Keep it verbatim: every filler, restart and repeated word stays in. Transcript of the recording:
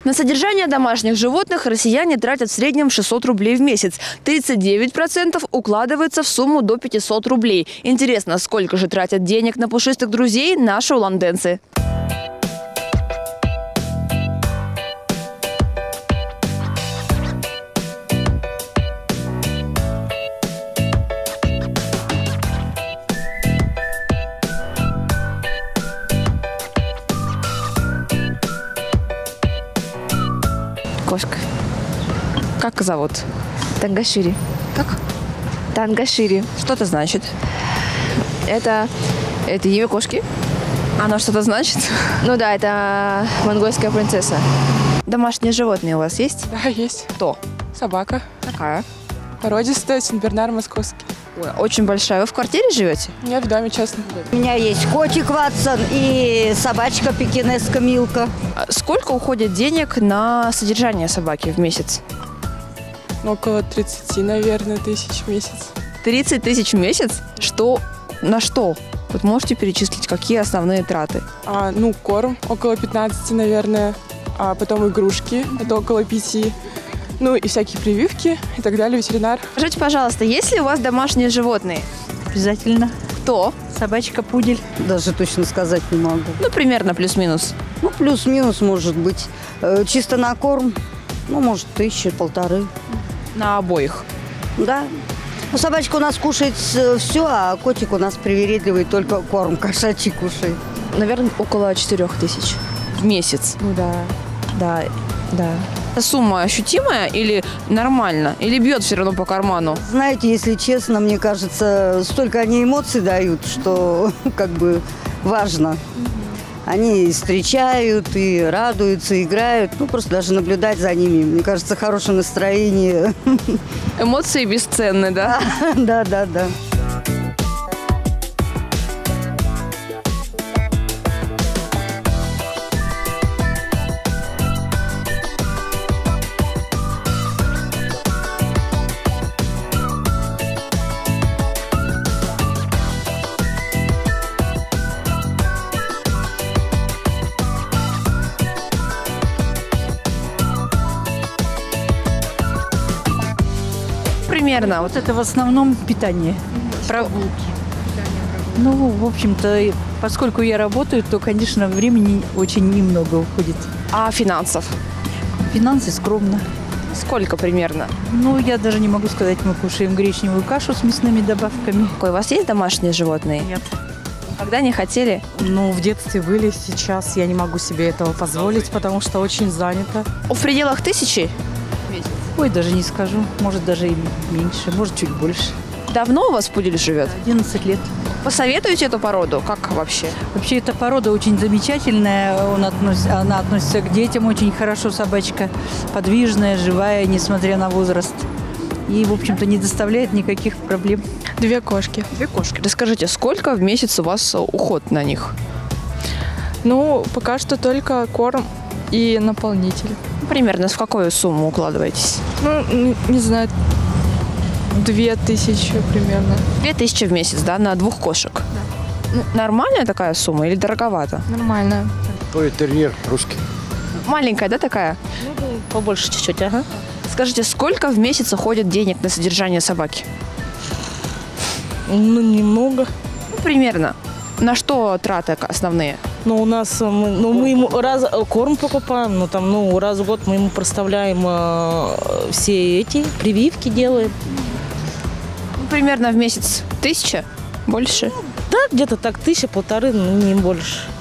На содержание домашних животных россияне тратят в среднем шестьсот рублей в месяц. тридцать девять процентов укладывается в сумму до пятисот рублей. Интересно, сколько же тратят денег на пушистых друзей наши уланденцы? Кошка. Как зовут? Тангашири. Как? Тангашири. Что это значит? Это, это имя кошки. Оно что-то значит? Ну да, это монгольская принцесса. Домашние животные у вас есть? Да, есть. Кто? Собака. Какая? Породистая, сенбернар московский. Ой, очень большая. Вы в квартире живете? Я в доме, честно. У меня есть котик Ватсон и собачка пекинесска Милка. А сколько уходит денег на содержание собаки в месяц? Ну, около тридцати, наверное, тысяч в месяц. тридцать тысяч в месяц? Что? На что? Вот можете перечислить, какие основные траты? А, ну, корм около пятнадцати, наверное. А потом игрушки, это около пяти. Ну, и всякие прививки и так далее, ветеринар. Скажите, пожалуйста, есть ли у вас домашние животные? Обязательно. Кто? Собачка, пудель. Даже точно сказать не могу. Ну, примерно плюс-минус. Ну, плюс-минус, может быть. Э, чисто на корм, ну, может, тысячи, полторы. На обоих. Да. Ну, собачка у нас кушает все, а котик у нас привередливый, только корм кошачий кушает. Наверное, около четырех тысяч в месяц. Ну да, да, да. Сумма ощутимая или нормально? Или бьет все равно по карману? Знаете, если честно, мне кажется, столько они эмоций дают, что как бы важно. Они и встречают, и радуются, играют. Ну, просто даже наблюдать за ними. Мне кажется, хорошее настроение. Эмоции бесценны, да? Да, да, да. Примерно. Вот Вот это в основном питание. про- Ну, в общем-то, и поскольку я работаю, то, конечно, времени очень немного уходит. А финансов? Финансы скромно. Сколько примерно? Ну, я даже не могу сказать, мы кушаем гречневую кашу с мясными добавками. Какой, у вас есть домашние животные? Нет. Когда не хотели? Ну, в детстве были, сейчас я не могу себе этого позволить, потому что очень занята. В пределах тысячи? Ой, даже не скажу. Может, даже и меньше, может, чуть больше. Давно у вас пудель живет? одиннадцать лет. Посоветуете эту породу? Как вообще? Вообще, эта порода очень замечательная. Он относ- она относится к детям очень хорошо, собачка. Подвижная, живая, несмотря на возраст. И, в общем-то, не доставляет никаких проблем. Две кошки. Две кошки. Расскажите, сколько в месяц у вас уход на них? Ну, пока что только корм и наполнитель. Примерно в какую сумму укладываетесь? Ну, н- не знаю, две тысячи примерно. Две тысячи в месяц, да, на двух кошек? Да. Нормальная такая сумма или дороговато? Нормально. Ой, терьер русский. Маленькая, да, такая? Побольше чуть-чуть, ага. Скажите, сколько в месяц уходит денег на содержание собаки? Ну, немного. Ну, примерно. На что траты основные? Но у нас, э, мы, ну, мы ему раз э, корм покупаем, ну, там, ну, раз в год мы ему проставляем э, все эти прививки делаем. Ну, примерно в месяц тысяча? Больше? Да, где-то так, тысяча, полторы, ну, не больше.